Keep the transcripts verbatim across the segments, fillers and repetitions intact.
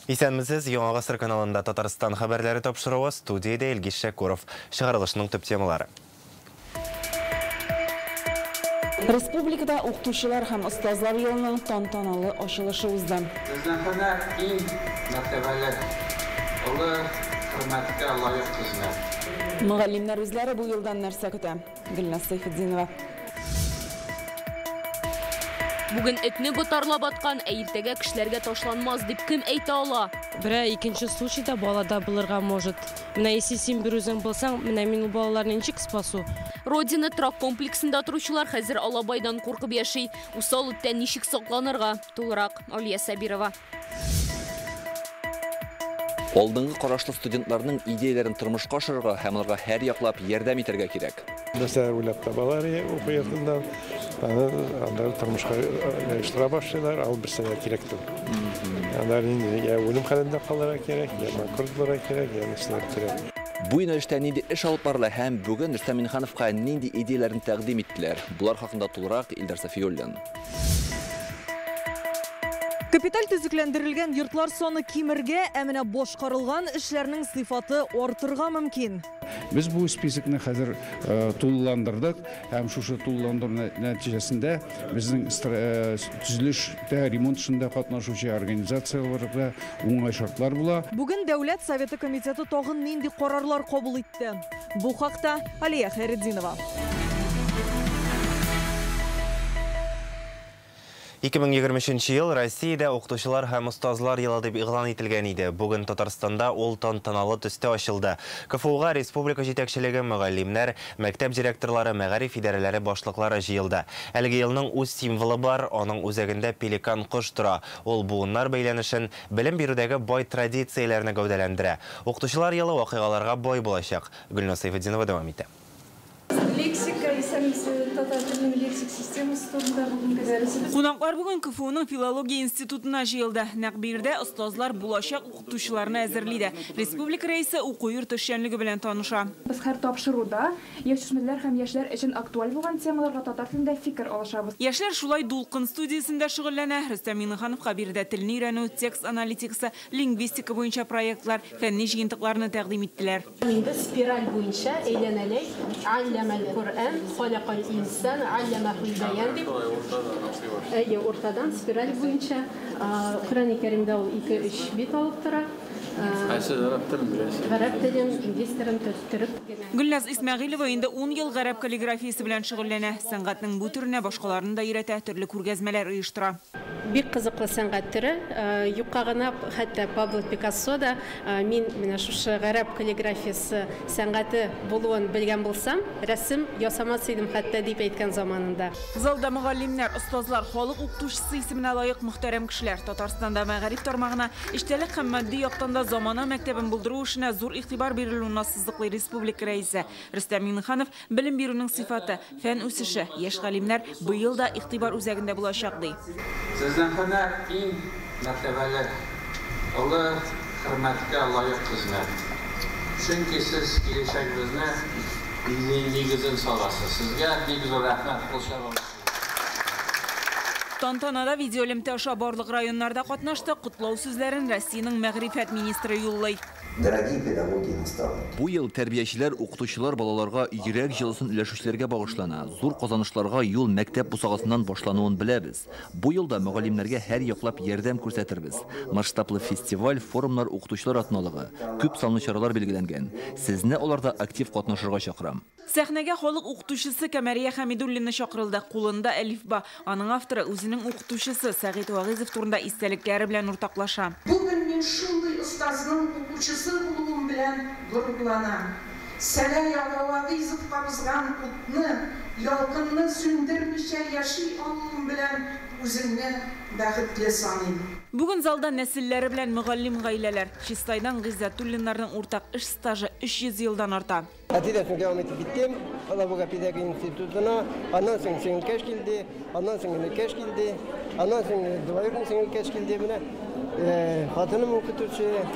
Исәнмесез, Яңа Гасыр каналында Татарстан хәбәрләре тапшыруы, студияда Илгиз Шәкуров. Чыгарылышның төп темалары. Республикада укытучылар һәм остазлар елының тантаналы ачылышы узды. Безнең иң мәртәбәле улы хөрмәткә лаек хезмәт. Мөгаллимнәр үзләре бу елдан нәрсә көтә? Гөлназ Сайфетдинова. Бүген этне ботарлап аткан, әйтәгә кешеләргә ташланмаз дип кем әйтә ала? Бирә икенче случайда балада булырга может. Менә если син бер үзең булсаң, менә мин ул балаларны ничек спасу? Родина трак комплексында торучылар хәзер Алабайдан куркып яши. Усал үттән ничек сакланырга? Тулырак Алия Сабирова. Алдыңгы карашлы студентларның идеяләрен тормышка ашырырга һәм аларга һәр яклап ярдәм итәргә кирәк. Нәрсә уйлап табалар, укыятыннан, аны тормышка яшыра башлыйлар, ал бер сәнә кирәк түгел. Алар инде я үлем хәлендә калырга кирәк, я макрур булырга кирәк, я нәрсәләр кирәк. Бу юнәлештә нинди эш алып барыла һәм бүген Рөстәм Миннехановка нинди идеяләрен тәкъдим иттеләр? Булар хакында тулырак Илдар Сафиуллин. Капиталь төзекләндерелгән йортлар саны кимергә, ә менә башкарылган эшләрнең сыйфаты артырга мөмкин. Biz bu списокны хәзер тулыландырдык һәм шушы тулыландыру нәтиҗәсендә безнең төзелештә, ремонт эшендә катнашучы организацияләргә уңай шартлар була. Бүген Дәүләт Советы комитеты тагын нинди карарлар кабул итте? Бу хакта Алия Хайретдинова. ике мең егерменче ел Россиядә укытучылар һәм остазлар елы дип игълан ителгән иде. Бүген Татарстанда ул тантаналы төстә ачылды. КФУга республика җитәкчелеге, мөгаллимнәр, мәктәп директорлары, мәгариф идарәләре башлыклары җыелды. Әлеге елның үз символы бар, аның үзәгендә пеликан кош тора. Ул буыннар бәйләнешен белем бирүдәге бай традицияләрне гәүдәләндерә. Укытучылар елы вакыйгаларга бай булачак. Гөлназ Сайфетдинова дәвам итә. Кунаклар бүген КФУның филология институтына җыелды. Нәкъ бирдә остазлар булачак укытучыларны әзерлиде. Республика рәисе уку йорт эшчәнлеге белән таныша. Без һәр тапшыруда яшьләр һәм яшьләр өчен актуаль булган темаларга татар телендә фикер алышабыз. Яшьләр шулай дулкын студиясендә шөгыльләнә. Рөстәм Миннехановка бирдә телне өйрәнү, текст аналитикасы, лингвистика буенча проектлар, фәнни җыентыкларны тәкъдим иттеләр. Инде спираль буенча әйләнәләй алламал Кур'ан, халакал инсан, алламахул баян дип. Әйе, ортадан спираль буенча Коръән Кәримдә ул ике-өч бит алып тора. Гарәп телен, инглиз телен төстүреп. Гөлназ Исмәгыйлова инде ун ел гарәп каллиграфиясе белән шөгыльләнә. Сәнгатьнең бу төренә башкаларын да өйрәтә, төрле күргәзмәләр оештыра. Бик кызыклы сәнгать төре. Юкка гына хәтта Пабло Пикассо да мин менә шушы гарәп каллиграфиясе сәнгате булуын белгән булсам, рәсем ясамас идем хәтта дип әйткән заманында. Залда мөгаллимнәр, остазлар, халык укытучысы исеменә лаек мөхтәрәм кешеләр. Татарстанда мәгариф тармагына иштәлек һәм матди яктан да замана мәктәбен булдыру эшенә зур игътибар бирелүен ассызыклый республика рәисе. Рөстәм Миннеханов белем бирүнең сыйфаты, фән үсеше, яшь галимнәр быел да игътибар үзәгендә булачак ди. Сезнең иң мәртәбәле улы хөрмәткә лаек хезмәт. Чөнки сез киләчәгебезне нигезен саласыз. Сезгә бик зур рәхмәт кылышабыз. Тантанада видеолемтә аша барлык районнарда катнашты. Кутлау сүзләрен Россиянең мәгърифәт министры юллый. Дорогие педагоги и наставники. Бу ел тәрбиячеләр, укытучылар балаларга йөрәк җылысын өләшүчеләргә багышлана. Зур казанышларга юл мәктәп бусагасыннан башлануын беләбез. Бу елда мөгаллимнәргә һәр яклап ярдәм күрсәтербез. Масштаблы фестиваль, форумнар, укытучылар атналыгы, күп санлы чаралар билгеләнгән. Сезне аларда актив катнашырга чакырам. Сәхнәгә халык укытучысы Камәрия Хәмидуллина чакырылды. Кулында әлифба. Аның авторы үзенең укытучысы Сәгыйть Вагызов турында истәлекләре белән уртаклаша. Бүген мин шундый остазның укучысы булуым белән горурланам. Сәләй Вагызовка бызган утны, ялкынны сүндермичә яши алуым белән үземне бәхетле саныйм. Бүген залда нәселләре белән мөгаллим гаиләләр. Чистайдан Гыйззәтуллиннарның уртак эш стажы үч йөз елдан арта. Әтидәсен дәвам итеп биттем. Алабуга педагогия институтына, аннан соң сеңкәш килде, аннан соң өлкәш килде, аннан соң двоюродный сеңкәш килде менә. Хатыным укытучы,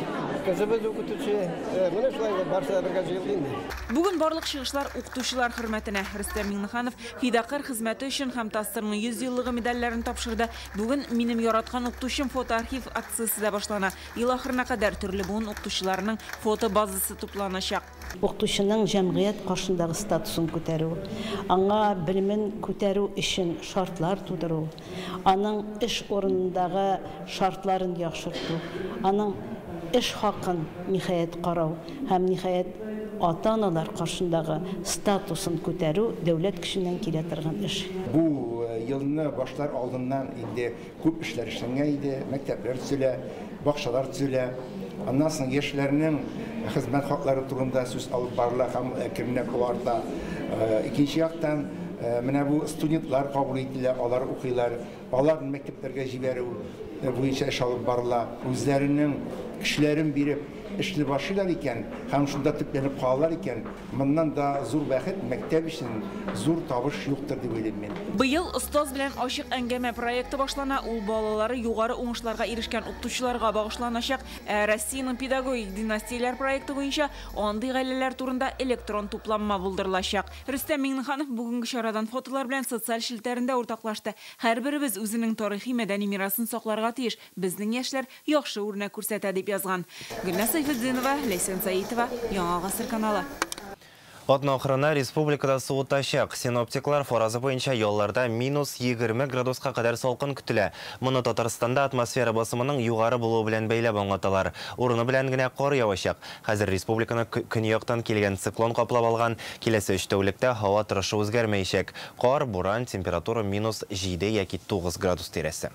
кызыбыз укытучы. Менә шулай барса бергә җыелды инде. Бүген барлык чыгышлар укытучылар хөрмәтенә. Рөстәм Миңнеханов фидакарь хезмәте өчен һәм Тассырның йөз еллыгы медальләрен тапшырды. Бүген минем яраткан укытучым фотоархив акциясе дә башлана. Ел ахырына кадәр төрле буын укытучыларның фото базасы тупланачак. Укытучының җәмгыять каршындагы статусын күтәрү, аңа белемен күтәрү өчен шартлар тудыру, аның эш орынындагы шартларын яхшырту, аның эш хакын ниһаять карау һәм ниһаять ата-аналар каршындагы статусын күтәрү дәүләт көченнән килә торган эш. Бу елны башлар алдыннан инде күп эшләр эшләнгән иде, мәктәпләр төзелә, бакчалар төзелә. Аннан соң яшьләрнең хезмәт хаклары турында сүз алып барыла һәм әкренләп арта. Икенче яктан менә бу студентлар кабул ителә, алар укыйлар, аларны мәктәпләргә җибәрү буенча эш алып барыла. Үзләренең кешеләрен биреп эшли башлыйлар икән, һәм шунда төпләнеп калалар икән, моннан да зур бәхет мәктәп өчен зур табыш юктыр дип уйлыйм мин. Быел остаз белән ачык әңгәмә проекты башлана. Ул балалары югары уңышларга ирешкән укытучыларга багышланачак. Россиянең педагогик династияләр проекты буенча андый гаиләләр турында электрон тупланма булдырылачак. Рөстәм Миңнеханов бүгенге чарадан фотолар белән социаль шелтәрендә уртаклашты. Һәрберебез үзенең тарихи мәдәни мирасын сакларга тиеш. Безнең яшьләр яхшы үрнәк күрсәтә дип язган. Сайфетдинова, Лейсен Саитова, Яңа Гасыр каналы. Атна ахырына республикада суытачак. Синоптиклар форазы буенча ялларда минус егерме градуска кадәр салкын көтелә. Моны Татарстанда атмосфера басымының югары булуы белән бәйләп аңлаталар. Урыны белән генә кар явачак. Хәзер республиканы көньяктан килгән циклон каплап алган. Киләсе өч тәүлектә һава торышы үзгәрмәячәк. Кар, буран, температура минус җиде яки тугыз градус тирәсе.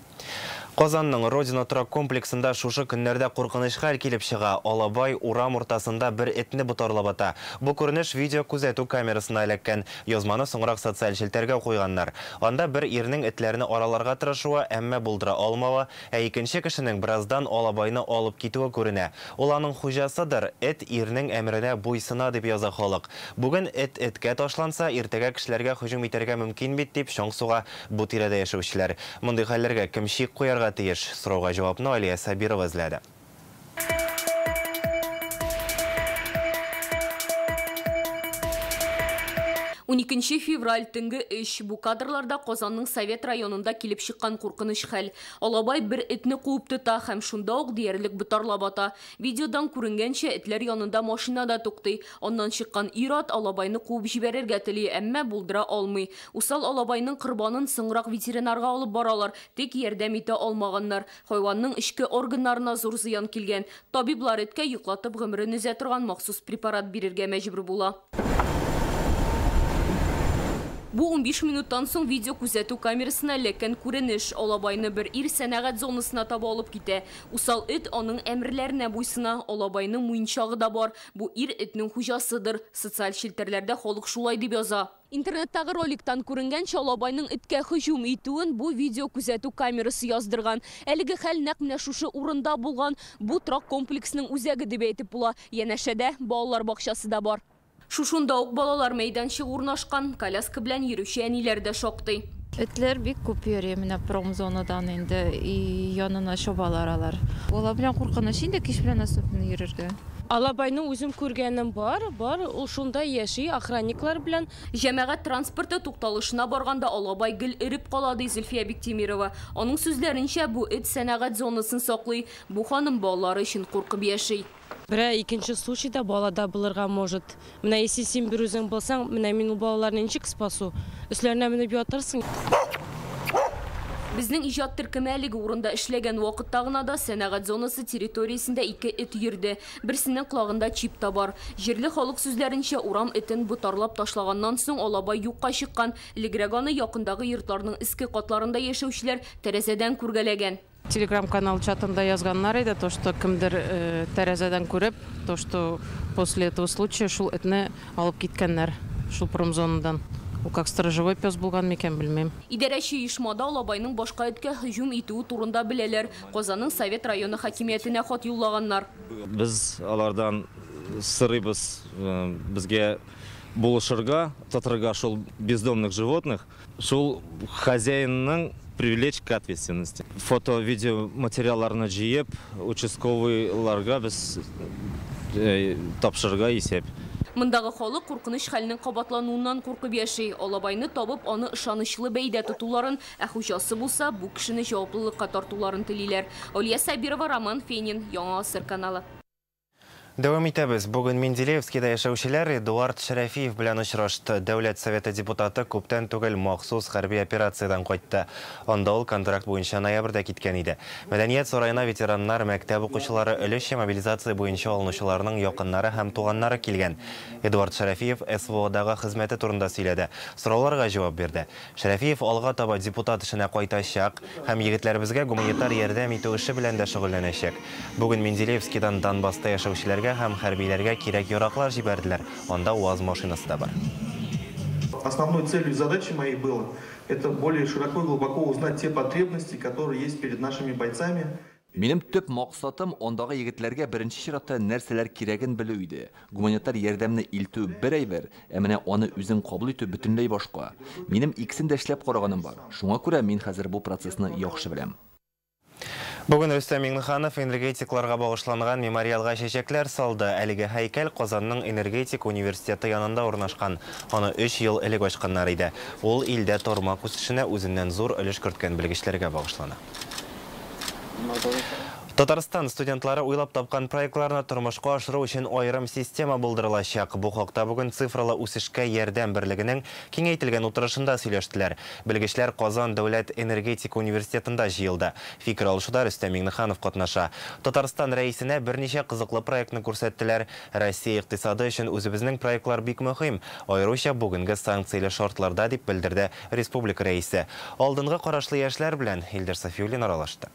Казанның Родина торак комплексында шушы көннәрдә куркыныч хәл килеп чыга. Алабай урам уртасында бер этне бутарлап ата. Бу күренеш видео күзәтү камерасына эләккән. Язманы соңрак социаль шелтәргә куйганнар. Анда бер ирнең этләрне араларга тырышуы, әмма булдыра алмавы, ә икенче кешенең бераздан алабайны алып китүе күренә. Ул аның хуҗасыдыр, эт ирнең әмренә буйсына дип яза халык. Бүген эт эткә ташланса, иртәгә кешеләргә һөҗүм итәргә мөмкин бит дип шаңсуга бу тирәдә яшәүчеләр. Мондый хәлләргә кем шик куярга тиеш? Сорауга җавапны Алия Сабирова эзләде. уникенче февраль төнге өч. Бу кадрларда Казанның Совет районында килеп чыккан куркыныч хәл. Алабай бер этне куып тота һәм шунда ук диярлек бутарлап ата. Видеодан күренгәнчә этләр янында машинада туктый. Аннан чыккан ир-ат Алабайны куып җибәрергә тели, әмма булдыра алмый. Усал Алабайның корбанын соңрак ветеринарга алып баралар, тик ярдәм итә алмаганнар. Хайванның эчке органнарына зур зыян килгән. Табиблар эткә йоклатып гомерен өзә торган махсус препарат бирергә мәҗбүр була. Бу он биш минуттан соң видео күзәтү камерасына эләккән күренеш. Алабайны бер ир сәнәгать зонасына таба алып китә. Усал эт аның әмерләренә буйсына. Алабайның муенчагы да бар. Бу ир этнең хуҗасыдыр. Социаль шелтәрләрдә халык шулай дип яза. Интернеттагы роликтан күренгәнчә Алабайның эткә һөҗүм итүен бу видео күзәтү камерасы яздырган. Әлеге хәл нәкъ менә шушы урында булган. Бу трак комплексның үзәге дип әйтеп була. Янәшәдә балалар бакчасы да бар. Шушында ук балалар мәйданчыгы урнашкан, коляска белән йөрүче әниләр дә шактый. Этләр бик күп йөри менә промзонадан инде и янына чабалар алар. Алар белән куркыныч инде кич белән особенно йөрергә. Алабайны үзем күргәнем бар, бар, ул шунда яши, охранниклар белән. Җәмәгать транспорты тукталышына барганда Алабай гел эреп кала ди Зөлфия Биктимирова. Аның сүзләренчә, бу эт сәнәгать зонасын саклый, бу ханым балалары өчен куркып яши. Бирә икенче случайда балада булырга может. Менә если син бер үзең булсаң, менә мин ул балаларны ничек спасу? Өсләренә менеп ятырсың. Безнең иҗат төркеме әлеге урында эшләгән вакытта гына да сәнәгать зонасы территориясендә ике эт йөрде. Берсенең кулагында чип та бар. Җирле халык сүзләренчә, урам этен бутарлап ташлаганнан соң Алабай юкка чыккан. Элегрәк аны якындагы йортларның иске катларында яшәүчеләр тәрәзәдән күргәләгән. Телеграм-канал чатында язганнар иде, то что кемдер э, тәрәзәдән күреп, то что после этого случая шул этне алып киткәннәр шул промзонадан. У как сторожевой пес булган микән белмәм. Идарәче оешмада Алабайның башка эткә һөҗүм итүе турында беләләр. Казанның Совет районы хакимиятенә хат юллаганнар. Без алардан сырыбыз бізге булышырга, татырга шул бездомных животных, шул хозяинның привлечь к ответственности. Фото-видео материалларны жиеп, участковыйларга біз тапшырга есеп. Мындағы халық қорқыныш хәлінің қабатлануынан қорқып яши. Алабайны табып, аны ышанычлы бәйдә тотуларын, ә хуҗасы булса, бу кешене җаваплылыкка тартуларын телиләр. Алия Сабирова, Роман Фенин, Яңа Асыр каналы. Дәвам итәбез. Бүген Менделеевскида яшәүчеләр Эдуард Шәрәфиев белән очрашты. Дәүләт советы депутаты күптән түгел махсус хәрби операциядан кайтты. Анда ул контракт буенча ноябрьдә киткән иде. Мәдәният сараена ветераннар, мәктәп укучылары, өлешчә мобилизация буенча алынучыларның якыннары һәм туганнары килгән. Эдуард Шәрәфиев эс вэ одагы хезмәте турында сөйләде. Сорауларга җавап бирде. Шәрәфиев алга таба депутат эшенә кайтачак һәм егетләребезгә гуманитар ярдәм итү эше белән дә шөгыльләнәчәк. Бүген Менделеевскидан Донбасста яшәүчеләргә һәм хәрбиләргә кирәк яраклар җибәрделәр. Анда УАЗ машинасы да бар. Основной целью и задачей моей было это более широко и глубоко узнать те потребности, которые есть перед нашими бойцами. Минем төп максатым ондагы егетләргә беренче чиратта нәрсәләр кирәген белү иде. Гуманитар ярдәмне илтү бер әйбер, ә менә аны үзең кабул итү бөтенләй башка. Минем икесен дә эшләп караганым бар. Шуңа күрә мин хәзер бу процессны яхшы беләм. Бүген Рөстәм Миңнеханов энергетикларга багышланган мемориалга чәчәкләр салды. Әлеге һәйкәл Казанның энергетик университеты янында урнашкан. Аны өч ел элек ачканнар иде. Ул илдә тормак үсешенә үзеннән зур өлеш керткән белгечләргә багышлана. Татарстан студентлары уйлап тапкан проектларны тормышка ашыру өчен аерым система булдырылачак. Бу хакта бүген цифрлы үсешкә ярдәм берлегенең киңәйтелгән утырышында сөйләштеләр. Белгечләр Казан дәүләт энергетик университетында җыелды. Фикер алышуда Рөстәм Миңнеханов катнаша. Татарстан рәисенә берничә кызыклы проектны күрсәттеләр. Россия икътисады өчен үзебезнең проектлар бик мөһим. Аеруча бүгенге санкцияле шартларда дип белдерде республика рәисе. Алдынгы карашлы яшьләр белән Илдар Сафиуллин аралашты.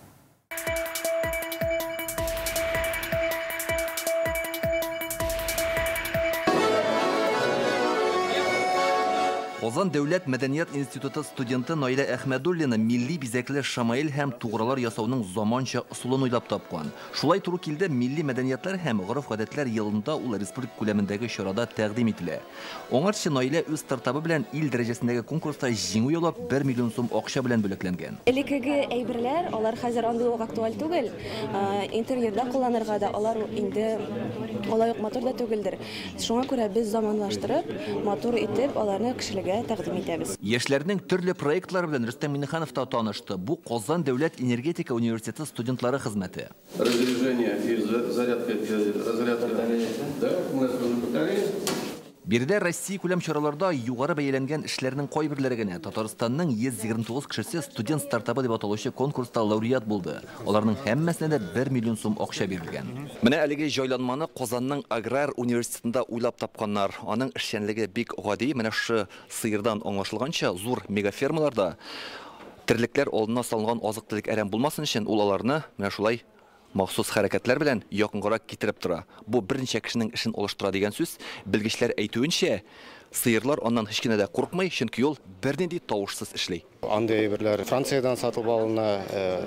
Казан дәүләт мәдәният институты студенты Наилә Әхмәдуллина милли бизәкле шамаил һәм тугралар ясауның заманча ысулын уйлап тапкан. Шулай туры килде милли мәдәниятләр һәм гореф-гадәтләр елында ул республик күләмендәге чарада тәкъдим ителә. Аңарчы Наилә үз стартабы белән ил дәрәҗәсендәге конкурста җиңү яулап бер миллион сум акча белән бүләкләнгән. Элекеге әйберләр, алар хәзер андый ук актуаль түгел. Интерьерда кулланырга да алар инде алай ук матур да түгелдер. Шуңа күрә без заманлаштырып, матур итеп аларны кешеләргә тәкъдим итәбез. Яшьләрнең төрле проектлары белән Рөстәм Миңнеханов та танышты. Бу Казан дәүләт энергетика университеты студентлары хезмәте. Разряжение и зарядка, разрядка. Да, у нас уже батарея. Биредә Россия күләм чараларда югары бәяләнгән эшләрнең кайберләре генә Татарстанның йөз егерме тугыз кешесе студент стартабы дип аталучы конкурста лауреат булды. Аларның һәммәсенә дә бер миллион сум акча бирелгән. Менә әлеге җайланманы Казанның аграр университетында уйлап тапканнар. Аның эшчәнлеге бик гади. Менә шы сыердан аңлашылганча зур мегафермаларда терлекләр алдына салынган азык-төлек әрәм булмасын өчен ул аларны менә шулай махсус хәрәкәтләр белән якынгарак китереп тора. Бу берничә кешенең эшен алыштыра дигән сүз. Белгечләр әйтүенчә, сыерлар аннан һич кенә дә курыкмый, чөнки ул бернинди тавышсыз эшли. Андый әйберләр Франциядән сатып алына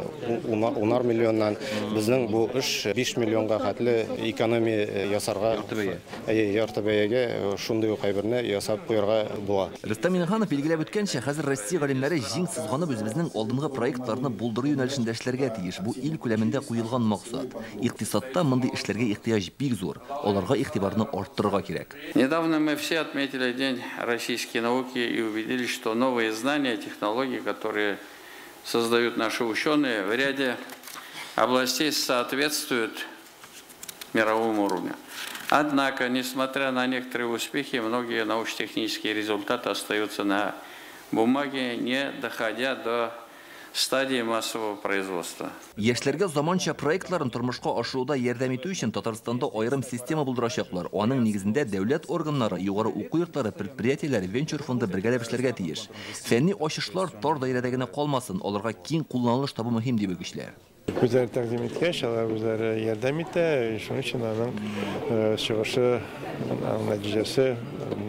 унар миллионнан, безнең бу эш биш миллионга хәтле экономия ясарга, ярты бәягә шундый ук әйберне ясап куярга була. Рөстәм Миңнеханов билгеләп үткәнчә, хәзер Россия галимнәре җиң сызганып үзебезнең алдынгы проектларны булдыру юнәлешендә эшләргә тиеш. Бу ил күләмендә куелган максат. Икътисадта мондый эшләргә ихтыяҗ бик зур. Аларга игътибарны арттырырга кирәк. Недавно мы все отметили День российской науки и убедились, что новые знания, технологии, которые создают наши ученые, в ряде областей соответствуют мировому уровню. Однако, несмотря на некоторые успехи, многие научно-технические результаты остаются на бумаге, не доходя до стадии массового производства. Яшьләргә заманча проектларын тормышка ашыруда ярдәм итү өчен Татарстанда аерым система булдырачаклар. Аның нигезендә дәүләт органнары, югары уку йортлары, предприятиеләр, венчур фонды бергәләп эшләргә тиеш. Фәнни ачышлар тар даирәдә генә калмасын, аларга киң кулланылыш табу мөһим дип белгечләр. Үзләре тәкъдим иткәч, алар үзләре ярдәм итә, шуның өчен аның чыгышы, нәтиҗәсе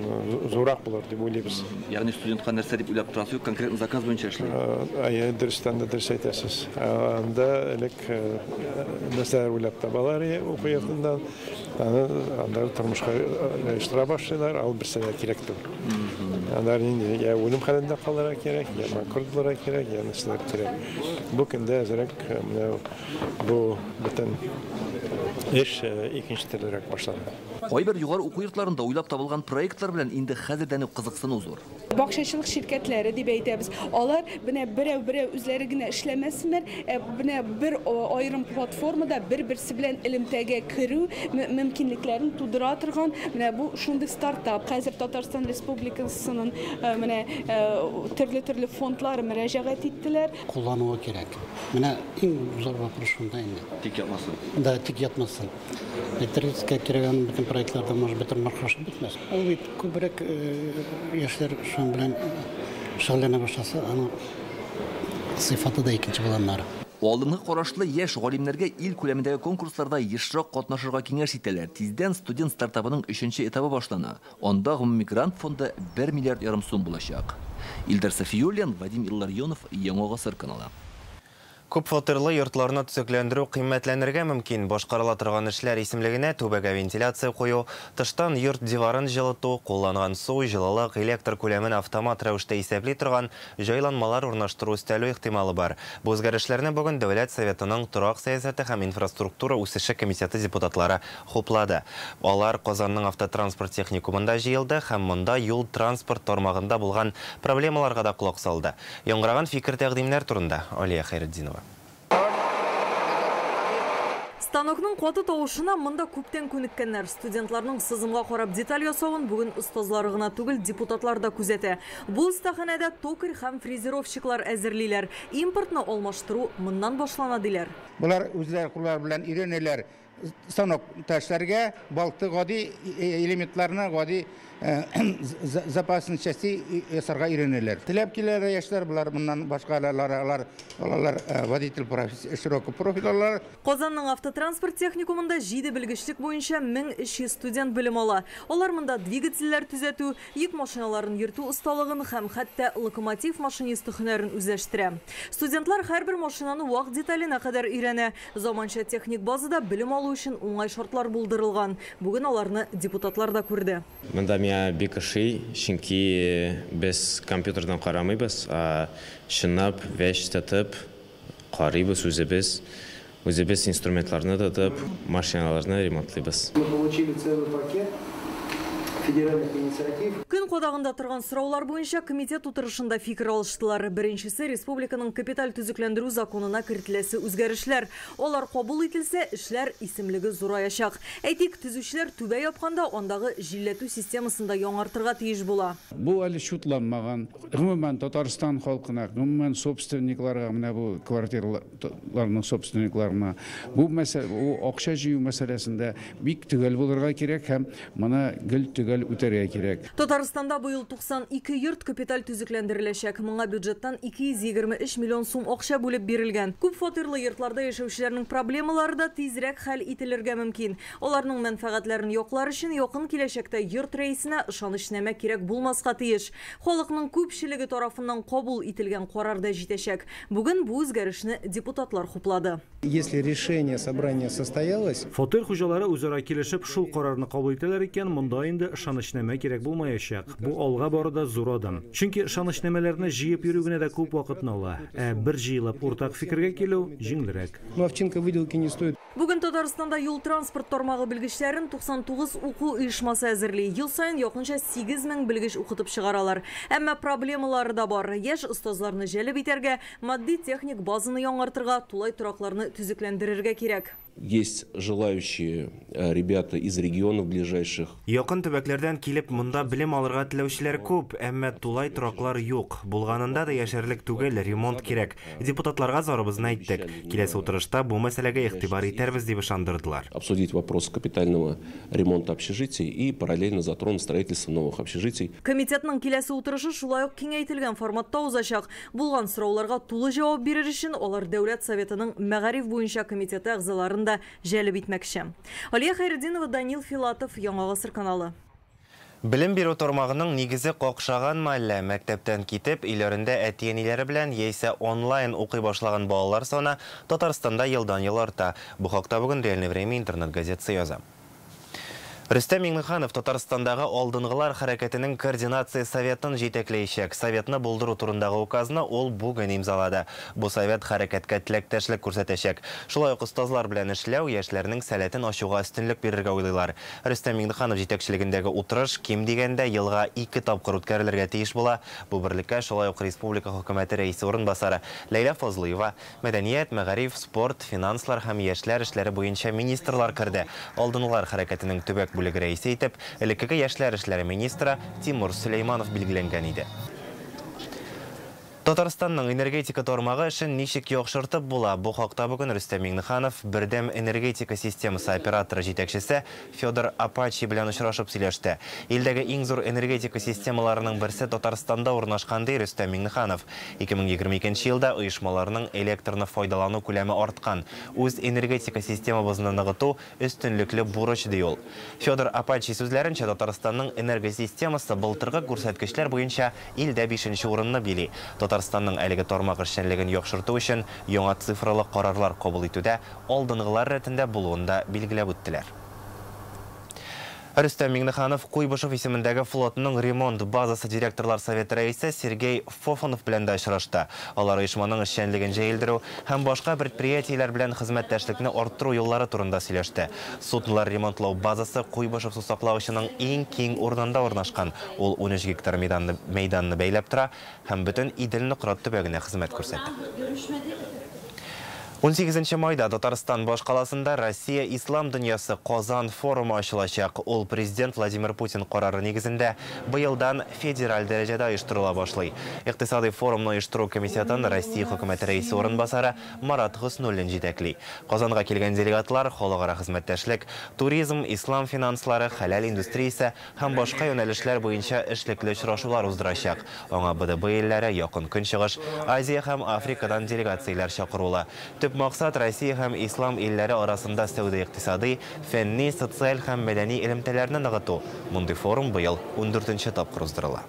зурак булыр дип уйлыйбыз. Ягъни студентка нәрсә дип уйлап торасыз, конкретно заказ буенча эшләр. Ая дөрестән дә дөрес әйтәсез. Анда элек нәрсәләр уйлап табалар укый йортыннан. Анда тормышка эштә башлыйлар, ал бер сәгать кирәк түгел. Анда инде я үлем хәлендә калырга кирәк, я макрот булырга кирәк, я нәрсәләр кирәк. Бу көндә әзрәк менә бу бөтен эш икенче төрлерәк башланды. Кайбер югары уку йортларында уйлап табылган проектлар белән инде хәзердән үк кызыксыну зур. Бакчачылык şirketlәре дип әйтәбез. Алар менә берәү-берәү үзләре генә эшләмәсеннәр, менә бер аерым платформада бер-берсе белән элемтәгә керү мөмкинлекләрен тудыра торган, менә бу шундый стартап. Хәзер Татарстан Республикасының менә төрле-төрле фондлары мөрәҗәгать иттеләр. Куллануы кирәк. Менә иң зур вопрос шунда инде. Тик ятмасын. Да, тик ятмасын. Электрическая кирәгән бөтен проектларда может бөтен маршрут бетмәс. Ул бит күбрәк яшьләр шуның белән шөгыльләнә башласа, аның сыйфаты да икенче булганнар. Алдынгы карашлы яшь галимнәргә ил күләмендәге конкурсларда ешрак катнашырга киңәш итәләр. Тиздән студент стартабының өченче этабы башлана. Анда гомуми грант фонды бер миллиард ярым сум булачак. Илдар Сафиуллин, Вадим Илларионов, Яңа Гасыр каналы. Күп фатирлы йортларны төзекләндерү кыйммәтләнергә мөмкин. Башкарыла торган эшләр исемлегенә түбәгә вентиляция кую, тыштан йорт диварын җылыту, кулланган су, җылылык, электр күләмен автомат рәвештә исәпли торган җайланмалар урнаштыру өстәлү ихтималы бар. Бу үзгәрешләрне бүген Дәүләт Советының торак сәясәте һәм инфраструктура үсеше комитеты депутатлары хуплады. Алар Казанның автотранспорт техникумында җыелды һәм монда юл транспорт тармагында булган проблемаларга да колак салды. Яңгыраган фикер тәкъдимнәр турында Алия Хәйретдинова. Станокның қуаты тавышына мында күптен күніккеннәр. Студентларның сызымға қарап деталь ясауын бүгін ұстазлары гына түгел депутатлар да күзәтә. Бұл стаханәдә токарь һәм фрезеровщиклар әзерлиләр. Импортны алмаштыру мыннан башлана диләр. Булар үзләр куллар белән өйрәнәләр. Станок ташларга балты гади элементларны гади запасын части ясарга өйрәнәләр. Теләп киләләр яшьләр булар моннан башкалар алар алар водитель профиль широкий профиль алар. Казанның автотранспорт техникумында җиде белгечлек буенча мең өч йөз студент белем ала. Алар монда двигательләр төзәтү, йөк машиналарын йөртү осталыгын һәм хәтта локомотив машинисты һөнәрен үзләштерә. Студентлар һәрбер машинаны вак деталенә кадәр өйрәнә. Заманча техник базада белем алу өчен уңай шартлар булдырылган. Бүген аларны депутатлар да күрде. Монда мия бик ошый, чөнки без компьютердан карамыйбыз, а чынлап вещь тотып карыйбыз үзебез. Үзебез инструментларны тотып, машиналарны ремонтлыйбыз. Мы получили целый пакет федеральных инициатив. Көн кодагында торган сораулар буенча комитет утырышында фикер алыштылар. Беренчесе республиканың капиталь төзекләндерү законына кертеләсе үзгәрешләр. Алар кабул ителсә, эшләр исемлеге зураячак. Әйтик, төзүчеләр түбә япканда андагы җилләтү системасында яңартырга тиеш була. Бу әле шутланмаган. Гомумән Татарстан халкына, гомумән собственникларга, менә бу квартираларның собственникларына бу мәсьәлә, бу акча җыю мәсьәләсендә бик төгәл булырга кирәк һәм моны гел төгәл үтәргә кирәк. Татарстанда быел туксан ике йорт капиталь төзекләндереләчәк. Моңа бюджеттан ике йөз егерме өч миллион сум акча бүлеп бирелгән. Күп фатирлы йортларда яшәүчеләрнең проблемалары да тизрәк хәл ителергә мөмкин. Аларның мәнфәгатьләрен яклар өчен якын киләчәктә йорт рәисенә ышаныч нәмә кирәк булмаска тиеш. Халыкның күпчелеге тарафыннан кабул ителгән карар да җитәчәк. Бүген бу үзгәрешне депутатлар хуплады. Если решение собрания состоялось, фатир хуҗалары үзара килешеп шул карарны кабул итәләр икән, монда инде ышаныч нәмә кирәк булмаячак. Бу алга баруда зур адым. Чөнки ышаныч нәмәләрне җыеп йөрү генә дә күп вакытны ала. Ә бер җыелып уртак фикергә килү җиңелрәк. Ну, овчинка выделки не стоит. Бүген Татарстанда юл транспорт тармагы белгечләрен туксан тугыз уку оешмасы әзерли. Ел сайын якынча сигез мең белгеч укытып чыгаралар. Әмма проблемалары да бар. Яшь остазларны җәлеп итәргә, матди техник базаны яңартырга, тулай торакларны төзекләндерергә кирәк. Есть желающие ребята из регионов ближайших. Якын төбәкләрдән килеп монда белем алырга теләүчеләр күп, әмма тулай тораклар юк. Булганында да яшәрлек түгел, ремонт кирәк. Депутатларга зарыбызны әйттек. Киләсе утырышта бу мәсьәләгә игътибар итәрбез дип ышандырдылар. Обсудить вопрос капитального ремонта общежитий и параллельно затронуть строительство новых общежитий. Комитетның киләсе утырышы шулай ук киңәйтелгән форматта узачак. Булган сорауларга тулы җавап бирер өчен алар Дәүләт Советының мәгариф буенча комитеты әгъзаларын да җәлеп итмәкче. Алия Хәйретдинова, Данил Филатов, Яңа Гасыр каналы. Білім беру тормағының негізі қоқшаған мәлі мәктептен кетіп, үйлерінде әтиенелері білән ейсі онлайн оқи башлаган балалар саны Татарстанда елдан ел арта. Бұл хақта бүгін Реальное время интернет-газетасы яза. Рүстем Миңнеханов Татарстандағы алдыңғылар хәрәкетінің координация советін жетеклейшек. Советны болдыру турындағы указны ол бүгін имзалады. Бұл совет хәрәкетке тілектәшлік күрсәтәшек. Шулай ук ұстазлар белән эшләү яшьләрнең сәләтен ачуга өстенлек бирергә уйлыйлар. Рүстем Миңнеханов җитәкчелегендәге утырыш ким дигәндә елга ике тапкыр үткәрелергә тиеш була. Бу берлеккә шулай ук республика хөкүмәте рәисе орынбасары Ләйлә Фазлыева, мәдәният, мәгариф, спорт, финанслар һәм яшьләр эшләре буенча министрлар керде. Алдыңгылар хәрәкетенең төбәк бүлеге рәисе итеп, элеккеге яшьләр эшләре министры Тимур Сөләйманов билгеләнгән иде. Татарстанның энергетика тормагы эшен ничек яхшыртып була? Бу хакта бүген Рүстем Миңнеханов Бердәм энергетика системасы операторы җитәкчесе Федор Апачи белән очрашып сөйләште. Илдәге иң зур энергетика системаларының берсе Татарстанда урнашкан ди Рүстем Миңнеханов. ике мең егерме икенче елда оешмаларның электрны файдалану күләме арткан. Үз энергетика системабызны ныгыту өстенлекле бурыч ди ул. Федор Апачи сүзләренчә, Татарстанның энергосистемасы былтыргы күрсәткечләр буенча илдә бишенче урынны били. Татарстанның әлеге тармак эшчәнлеген яхшырту өчен яңа цифрлы карарлар кабул итүдә алдынгылар рәтендә булуында билгеләп үттеләр. Рүстем Миңнеханов Куйбышев исемендәге флотның ремонт базасы директорлар советы рәисе Сергей Фофанов белән дә очрашты. Алар оешманың эшчәнлеген җәелдерү һәм башка предприятиеләр белән хезмәттәшлекне арттыру юллары турында сөйләште. Суднолар ремонтлау базасы Куйбышев су саклаучының иң киң урынында урнашкан. Ул ун өч гектар мәйданны мәйданны бәйләп тора һәм бөтен Иделне Кырат төбәгенә хезмәт күрсәтә. он сигезенче майда Татарстан баш каласында Россия Ислам дөньясы Казан форумы ачылачак. Ул президент Владимир Путин карары нигезендә быелдан федераль дәрәҗәдә оештырыла башлый. Икътисади форумны оештыру комитетын Россия хөкүмәте рәисе орынбасары Марат Госнуллин җитәкли. Казанга килгән делегатлар халыкара хезмәттәшлек, туризм, ислам финанслары, хәләл индустриясе һәм башка юнәлешләр буенча эшлекле очрашулар уздырачак. Аңа Б Д Б илләре, Якын Көнчыгыш, Азия һәм Африкадан делегацияләр чакырула. Максат Россия һәм ислам илләре арасында сәүдә-икътисади, фәнни, социаль һәм мәдәни элемтәләрне ныгыту. Мондый форум быел ун дүртенче тапкыр уздырыла.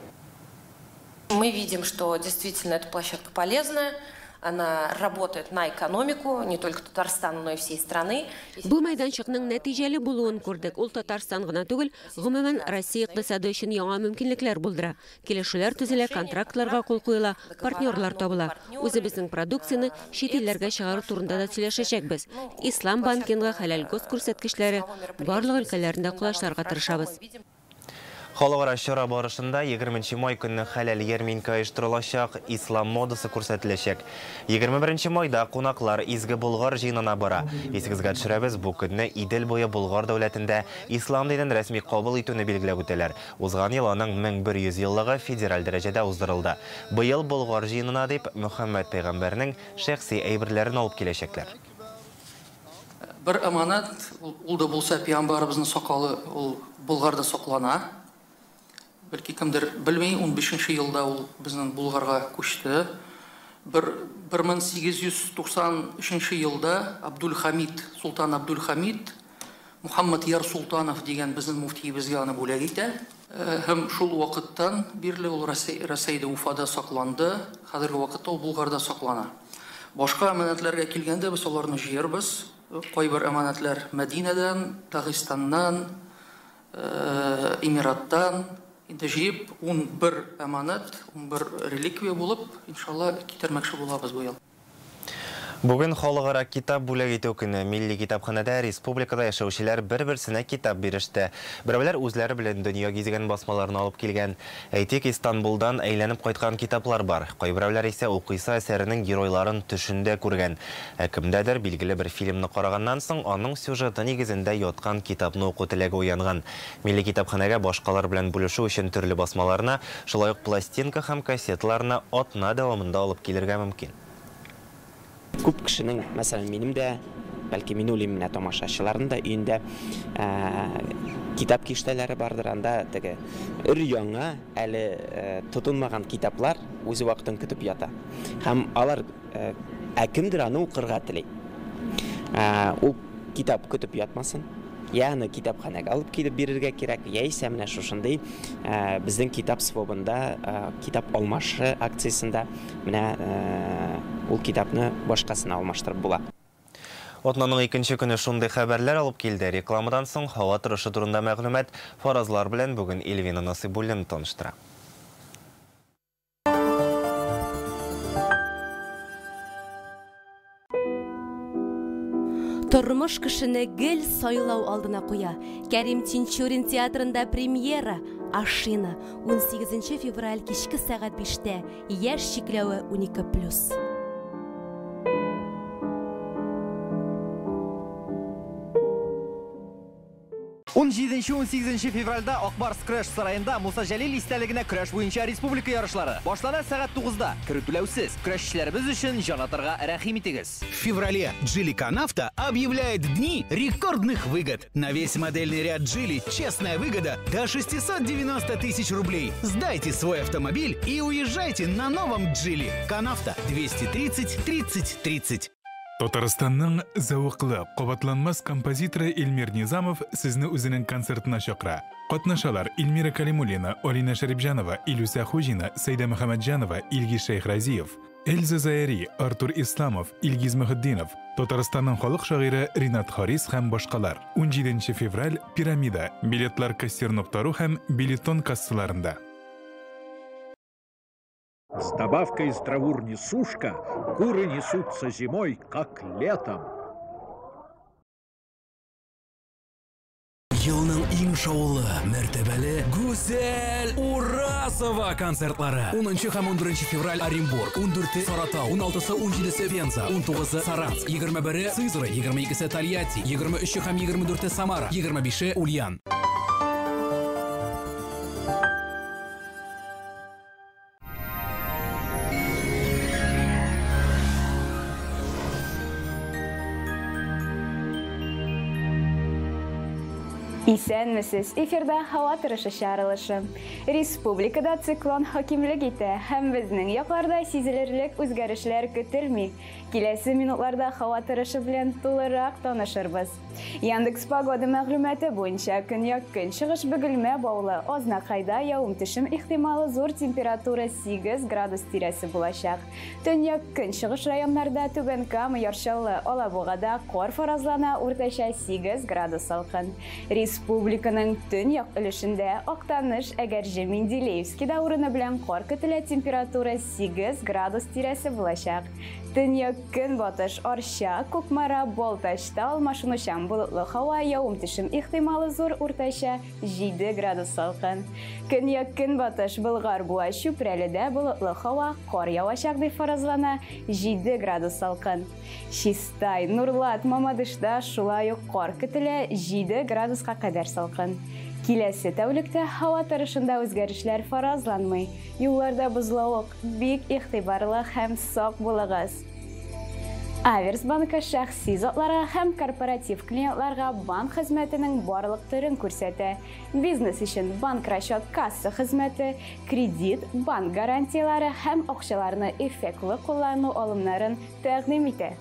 Мы видим, что действительно эта площадка полезная. Она работает на экономику, не только Татарстана, но и всей страны. Бу мәйданчыкның нәтиҗәле булуын күрдек. Ул Татарстан гына түгел, гомумән Россия икътисады өчен яңа мөмкинлекләр булдыра. Килешүләр төзелә, контрактларга кул куела, партнерлар табыла. Үзебезнең продукцияны чит илләргә чыгару турында да сөйләшәчәкбез. Ислам банкинга хәләл гос күрсәткечләре барлык өлкәләрендә кулашларга тырышабыз. Халыкара чара барышында егерменче май көнне хәләл ярминка оештырылачак, ислам модасы күрсәтеләчәк. егерме беренче майда кунаклар изге Болгар җыенына бара. Исегезгә төшерәбез, бу көнне Идел буе Болгар дәүләтендә ислам динен рәсми кабул итүне билгеләп үтәләр. Узган ел аның мең бер йөз еллыгы федераль дәрәҗәдә уздырылды. Быел Болгар җыенына дип Мөхәммәд пәйгамбәрнең шәхси әйберләрен алып киләчәкләр. Бер аманат, ул да булса пәйгамбәребезнең сакалы, ул Болгарда саклана. Бәлки кемдер белмәй, ун бишенче елда ул безнең Булгарга күчте. бер мең сигез йөз туксан өченче елда Абдулхамид, Султан Абдулхамид, Мухаммад Яр Султанов дигән безнең муфтиебезгә аны бүләк итә. Һәм шул вакыттан бирле ул Россиядә Уфада сакланды, хәзерге вакытта ул Булгарда саклана. Башка аманатларга килгәндә без аларны җыербыз. Кайбер аманатлар Мәдинәдән, Дагыстаннан, Эмираттан инде җыеп ун бер аманат, ун бер реликвия булып, иншалла китермәкче булабыз бу ел. Бүген халыкара китап бүләк итү көне. Милли китапханәдә республикада яшәүчеләр бер-берсенә китап биреште. Берәүләр үзләре белән дөнья гизгән басмаларны алып килгән. Әйтик, Истанбулдан әйләнеп кайткан китаплар бар. Кайберәүләр исә укыйса әсәренең геройларын төшендә күргән. Ә кемдәдер билгеле бер фильмны караганнан соң аның сюжеты нигезендә яткан китапны уку теләге уянган. Милли китапханәгә башкалар белән бүлешү өчен төрле басмаларны, шулай ук пластинка һәм кассетларны атна дәвамында алып килергә мөмкин. Күп кешенең, мәсәлән, минем дә, бәлки мин уйлыйм, менә тамашачыларның да өендә китап киштәләре бардыр, анда теге өр-яңа, әле тотынмаган китаплар үзе вакытын көтеп ята. Һәм алар ә кемдер аны укырга тели. Ул китап көтеп ятмасын, яны китапханага алып килеп бирергә кирәк, яисә менә шушындый безнең китап свобында, китап алмашы акциясында менә ул китапны башкасына алмаштырып була. Отнаның икенче көне шундый хәбәрләр алып килде. Рекламадан соң һава торышы турында мәгълүмат фаразлар белән бүген Эльвина Насыйбуллина таныштыра. Тормыш кешене гел сайлау алдына куя. Кәрим Тинчурин театрында премьера «Ашина» он сигезенче февраль кичке сәгать биштә, яшь чикләве унике плюс. он җиденче - он сигезенче февральдә Акбарс Краш сараенда Муса Җәлил истәлегенә көрәш буенча республика ярышлары. Башлана сәгать тугызда. Керү түләүсез. Көрәшчеләребез өчен җанатырга рәхим итегез. В феврале Geely Canafta объявляет дни рекордных выгод. На весь модельный ряд Geely честная выгода до шестисот девяноста тысяч рублей. Сдайте свой автомобиль и уезжайте на новом Geely Canafta двести тридцать тридцать тридцать. Татарстанның зауыклы, кабатланмас композиторы Эльмир Низамов сезне үзенең концертына чакыра. Катнашалар Эльмира Калимуллина, Алина Шәрипҗанова, Илюса Хуҗина, Сәйдә Мөхәммәтҗанова, Илгиз Шәйхразиев, Эльза Заяри, Артур Исламов, Илгиз Мөхетдинов, Татарстанның халык шагыйре Ринат Харис һәм башкалар. он җиденче февраль Пирамида, билетлар кассир нокта ру һәм билетон кассаларында. С добавкой из травурни сушка куры несутся зимой, как летом. Елның иң шаулы, мәртәбәле, гүзәл Урасова концертлары. онынчы һәм он беренче февраль Оренбург, он дүрте Саратау, он алтысы - он җидесе Пенза, он тугызы Саранск, егерме бире Сызрань, егерме икесе Тольятти, егерме өче һәм егерме дүрте Самара, егерме бише Ульян. Исәнмесез, эфирда һава торышы чарылышы. Республикада циклон хакимлек итә һәм безнең якларда сизелерлек үзгәрешләр көтелми. Киләсе минутларда һава торышы белән тулырак танышырбыз. Яндекс погода мәгълүматы буенча көньяк көнчыгыш Бөгелмә баулы Азнакайда явым-төшем ихтималы зур температура сигез градус тирәсе булачак. Төньяк көнчыгыш районнарда Түбән Кама, Яршаллы, Алабугада кар фаразлана, уртача сигез градус салкын. Республиканың төньяк өлешендә Актаныш, Әгәрҗе, Менделеевскида урыны белән кар көтелә, температура сигез градус тирәсе булачак. Төньяк көнбатыш Арча, Кукмара, Балтачта алмашынучан болытлы һава, явым-төшем ихтималы зур, уртача җиде градус салкын. Көньяк көнбатыш Болгар буа, Чүпрәледә болытлы һава, кар явачак дип фаразлана, җиде градус салкын. Чистай, Нурлат, Мамадышта шулай ук кар көтелә, җиде градуска кадәр салкын. Киләсе тәүлектә һава торышында үзгәрешләр фаразланмый. Юлларда бозлавык бик игътибарлы һәм сак булыгыз. Аверс банкы шәхси затларга һәм корпоратив клиентларга банк хезмәтенең барлык төрен күрсәтә. Бизнес өчен банк расчет касса хезмәте, кредит, банк гарантиялары һәм акчаларны эффектлы куллану алымнарын тәкъдим итә.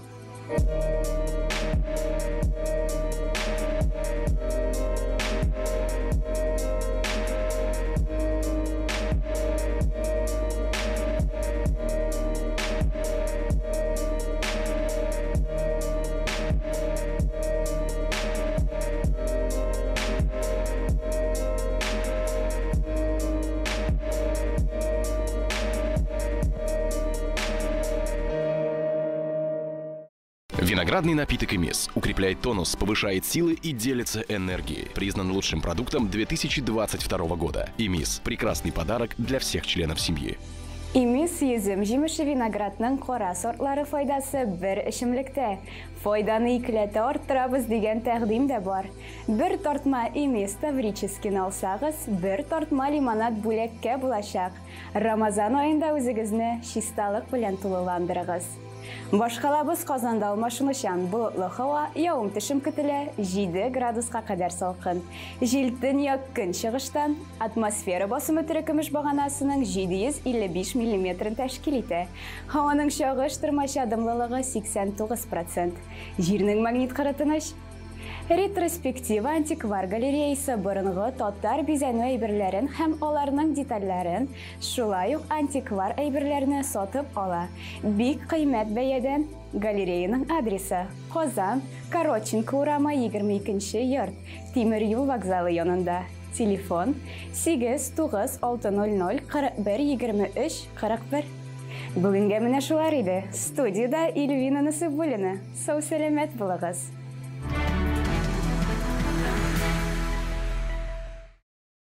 Виноградный напиток «Эмис» укрепляет тонус, повышает силы и делится энергией. Признан лучшим продуктом две тысячи двадцать второго года. «Эмис» – прекрасный подарок для всех членов семьи. Эмис йөзем җимеше виноградның кара сортлары файдасы бер эчемлектә. Файданы икеләтә арттырабыз дигән тәкъдим дә бар. Бер тартма Эмис таврический алсагыз, бер тартма лимонад бүләккә булачак. Рамазан аенда үзегезне чисталык белән тулыландырыгыз. Башкалабыз Казанда алмашынучан болытлы һава, явым-төшем көтелә, җиде градуска кадәр салкын. Җил төньяк көнчыгыштан, атмосфера басымы төркемеш баганасының җиде йөз илле биш миллиметрын тәшкил итә. Һаваның чагыш тормача дымлылыгы сиксән тугыз процент. Җирнең магнит кырытыныч Ретроспектива антиквар галереясы борынгы тоттар бизәнү әйберләрен һәм аларның детальләрен, шулай ук антиквар әйберләрне сатып ала. Бик кыйммәт бәядән. Галереяның адресы: Казан, Коротченко урамы егерме икенче йорт, Тимер юл вокзалы янында. Телефон сигез тугыз алты ноль ноль кырык бер егерме өч кырык бер. Бүгенгә менә шулар иде. Студияда Эльвина Насыйбуллина. Сау сәламәт булыгыз.